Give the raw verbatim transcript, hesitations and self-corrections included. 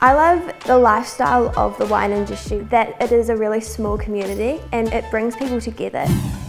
I love the lifestyle of the wine industry, that it is a really small community and it brings people together.